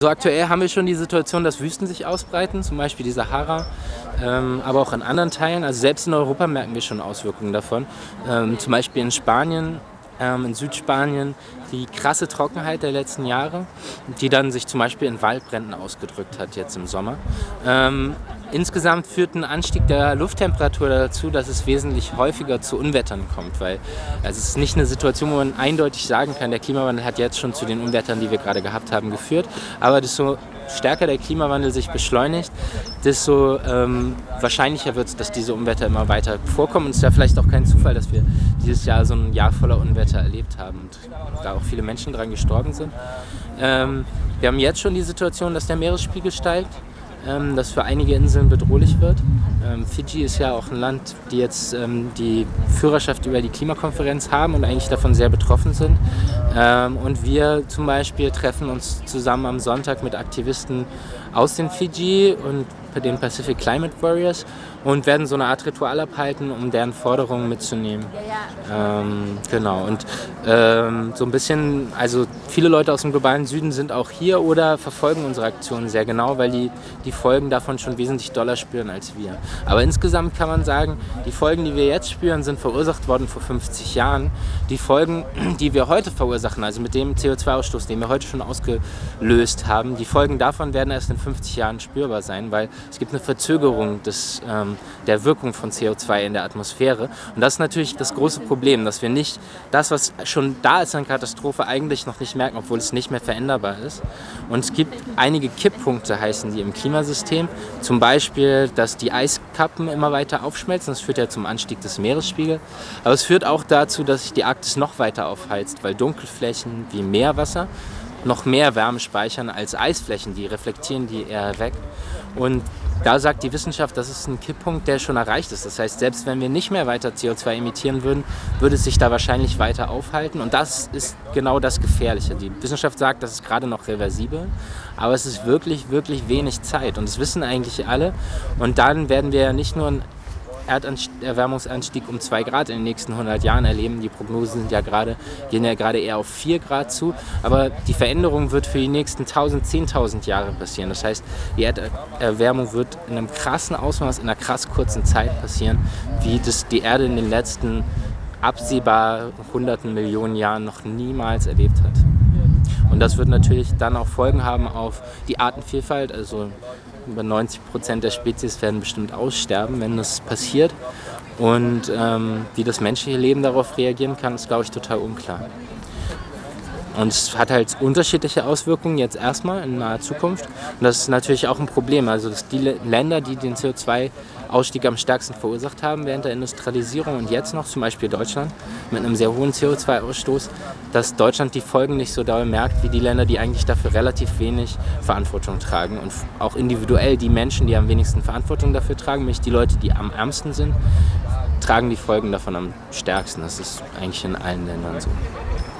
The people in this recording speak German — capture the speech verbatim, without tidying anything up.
So aktuell haben wir schon die Situation, dass Wüsten sich ausbreiten, zum Beispiel die Sahara, ähm, aber auch in anderen Teilen. Also selbst in Europa merken wir schon Auswirkungen davon. Ähm, zum Beispiel in Spanien, ähm, in Südspanien, die krasse Trockenheit der letzten Jahre, die dann sich zum Beispiel in Waldbränden ausgedrückt hat jetzt im Sommer. Ähm, insgesamt führt ein Anstieg der Lufttemperatur dazu, dass es wesentlich häufiger zu Unwettern kommt, weil also es ist nicht eine Situation, wo man eindeutig sagen kann, der Klimawandel hat jetzt schon zu den Unwettern, die wir gerade gehabt haben, geführt, aber desto stärker der Klimawandel sich beschleunigt, desto ähm, wahrscheinlicher wird es, dass diese Unwetter immer weiter vorkommen. Und es ist ja vielleicht auch kein Zufall, dass wir dieses Jahr so ein Jahr voller Unwetter erlebt haben und da auch viele Menschen dran gestorben sind. Ähm, wir haben jetzt schon die Situation, dass der Meeresspiegel steigt, ähm, das für einige Inseln bedrohlich wird. Ähm, Fidschi ist ja auch ein Land, die jetzt ähm, die Führerschaft über die Klimakonferenz haben und eigentlich davon sehr betroffen sind. Ähm, und wir zum Beispiel treffen uns zusammen am Sonntag mit Aktivisten aus den Fidschi und den Pacific Climate Warriors und werden so eine Art Ritual abhalten, um deren Forderungen mitzunehmen. Ähm, genau, und ähm, so ein bisschen, also viele Leute aus dem globalen Süden sind auch hier oder verfolgen unsere Aktionen sehr genau, weil die die Folgen davon schon wesentlich doller spüren als wir. Aber insgesamt kann man sagen, die Folgen, die wir jetzt spüren, sind verursacht worden vor fünfzig Jahren. Die Folgen, die wir heute verursachen, also mit dem C O zwei Ausstoß, den wir heute schon ausgelöst haben, die Folgen davon werden erst in fünfzig Jahren spürbar sein, weil es gibt eine Verzögerung des, ähm, der Wirkung von C O zwei in der Atmosphäre. Und das ist natürlich das große Problem, dass wir nicht das, was schon da ist an Katastrophe, eigentlich noch nicht merken, obwohl es nicht mehr veränderbar ist. Und es gibt einige Kipppunkte, heißen die im Klimasystem. Zum Beispiel, dass die Eiskappen immer weiter aufschmelzen. Das führt ja zum Anstieg des Meeresspiegels. Aber es führt auch dazu, dass sich die Arktis noch weiter aufheizt, weil Dunkelflächen wie Meerwasser noch mehr Wärme speichern als Eisflächen, die reflektieren die eher weg. Und da sagt die Wissenschaft, das ist ein Kipppunkt, der schon erreicht ist. Das heißt, selbst wenn wir nicht mehr weiter C O zwei emittieren würden, würde es sich da wahrscheinlich weiter aufhalten. Und das ist genau das Gefährliche. Die Wissenschaft sagt, das ist gerade noch reversibel, aber es ist wirklich, wirklich wenig Zeit. Und das wissen eigentlich alle. Und dann werden wir ja nicht nur ein Erderwärmungsanstieg um zwei Grad in den nächsten hundert Jahren erleben. Die Prognosen sind ja gerade, gehen ja gerade eher auf vier Grad zu. Aber die Veränderung wird für die nächsten tausend, zehntausend Jahre passieren. Das heißt, die Erderwärmung wird in einem krassen Ausmaß, in einer krass kurzen Zeit passieren, wie das die Erde in den letzten absehbar hunderten Millionen Jahren noch niemals erlebt hat. Und das wird natürlich dann auch Folgen haben auf die Artenvielfalt. Also über neunzig Prozent der Spezies werden bestimmt aussterben, wenn das passiert. Und ähm, wie das menschliche Leben darauf reagieren kann, ist, glaube ich, total unklar. Und es hat halt unterschiedliche Auswirkungen jetzt erstmal in naher Zukunft. Und das ist natürlich auch ein Problem. Also dass die Länder, die den C O zwei Ausstieg am stärksten verursacht haben während der Industrialisierung und jetzt noch, zum Beispiel Deutschland, mit einem sehr hohen C O zwei Ausstoß, dass Deutschland die Folgen nicht so doll merkt wie die Länder, die eigentlich dafür relativ wenig Verantwortung tragen. Und auch individuell die Menschen, die am wenigsten Verantwortung dafür tragen, nämlich die Leute, die am ärmsten sind, tragen die Folgen davon am stärksten. Das ist eigentlich in allen Ländern so.